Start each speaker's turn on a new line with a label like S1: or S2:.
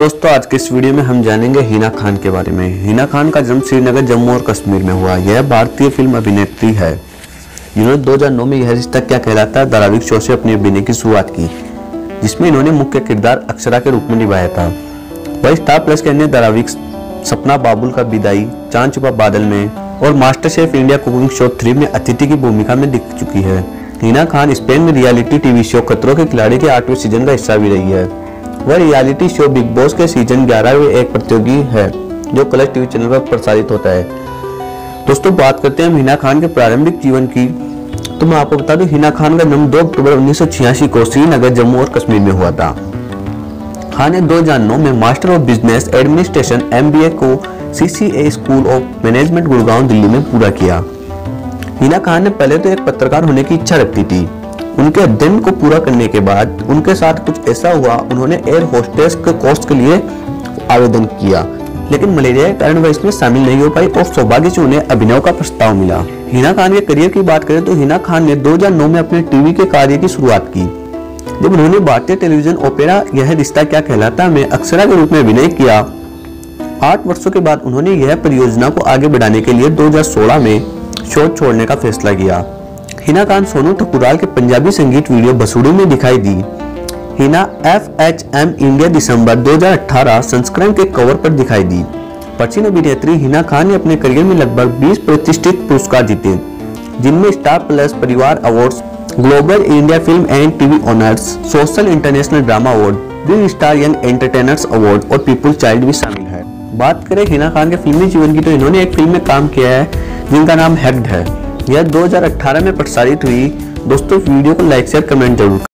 S1: दोस्तों आज के इस वीडियो में हम जानेंगे हिना खान के बारे में। हिना खान का जन्म श्रीनगर जम्मू और कश्मीर में हुआ। यह भारतीय फिल्म अभिनेत्री है जिन्होंने 2009 में यह रिश्ता क्या कहलाता है धारावाहिक शो से अपनी अभिनय की शुरुआत की, जिसमें इन्होंने मुख्य किरदार अक्षरा के रूप में निभाया था। वह स्टार प्लस के अन्य धारावाहिक सपना बाबुल का विदाई, चांद छुपा बादल में और master chef India cooking show 3 में अतिथि की भूमिका में दिख चुकी है। हिना खान स्पेन में reality TV show Khatron Ke खिलाड़ी के 8वें सीजन का हिस्सा भी रही है। वह रियलिटी शो बिग बॉस के सीजन 11 में एक प्रतियोगी है जो कलर्स टीवी चैनल पर प्रसारित होता है। दोस्तों बात करते हैं हम हिना खान के प्रारंभिक जीवन की, तो मैं आपको बता दूं हिना खान का जन्म 2 अक्टूबर 1986 को श्रीनगर जम्मू और कश्मीर में हुआ था। खान ने 2009 में master of business administration MBA को CCA school of management Gurgaon Delhi में पूरा किया। हिना खान ने पहले तो एक पत्रकार होने की इच्छा रखती थी। उनके अध्ययन को पूरा करने के बाद उनके साथ कुछ ऐसा हुआ, उन्होंने एयर होस्टेस के कोर्स के लिए आवेदन किया, लेकिन मलेरिया के कारण वह इसमें शामिल नहीं हो पाई और सौभाग्य से उन्हें अभिनय का प्रस्ताव मिला। हिना खान के करियर की बात करें तो हिना खान ने 2009 में अपने टीवी के कार्य की शुरुआत की, जब उन्होंने भारतीय टेलीविजन ओपेरा यह रिश्ता क्या कहलाता में अक्षरा के रूप में अभिनय किया। 8 वर्षों के बाद उन्होंने यह परियोजना को आगे बढ़ाने के लिए 2016 में शो छोड़ने का फैसला किया। हिना खान सोनू ठकुराल के पंजाबी संगीत वीडियो बसूड़ी में दिखाई दी। हिना FHM इंडिया दिसंबर 2018 संस्करण के कवर पर दिखाई दी। प्राचीन अभिनेत्री हिना खान ने अपने करियर में लगभग 20 प्रतिष्ठित पुरस्कार जीते, जिनमें Star Plus Parivaar awards, global India film and TV honours, social international drama award, big star young entertainers award और पीपुल्स चाइल्ड भी शामिल है। बात करें हिना खान के फिल्मी जीवन की, तो इन्होंने एक फिल्म में काम किया है जिनका नाम हैक्ड है। यह 2018 में प्रसारित हुई। दोस्तों वीडियो को लाइक शेयर कमेंट जरूर